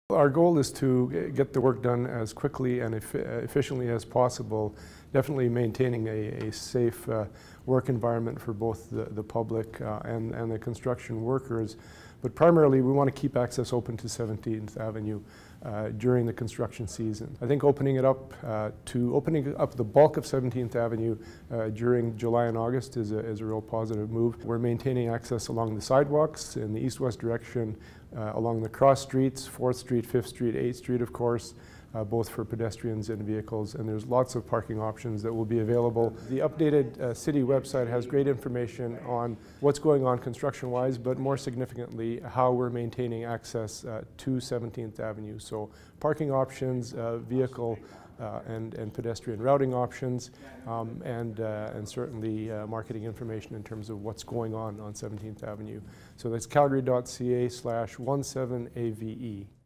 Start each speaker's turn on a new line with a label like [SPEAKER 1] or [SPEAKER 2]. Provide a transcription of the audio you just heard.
[SPEAKER 1] Our goal is to get the work done as quickly and efficiently as possible, definitely maintaining a safe work environment for both the public and the construction workers. But primarily, we want to keep access open to 17th Avenue during the construction season. I think opening up the bulk of 17th Avenue during July and August is a real positive move. We're maintaining access along the sidewalks in the east-west direction, along the cross streets, 4th Street, 5th Street, 8th Street, of course, both for pedestrians and vehicles, and there's lots of parking options that will be available. The updated city website has great information on what's going on construction-wise, but more significantly, how we're maintaining access to 17th Avenue. So parking options, vehicle and pedestrian routing options, and certainly marketing information in terms of what's going on 17th Avenue. So that's calgary.ca/17AVE.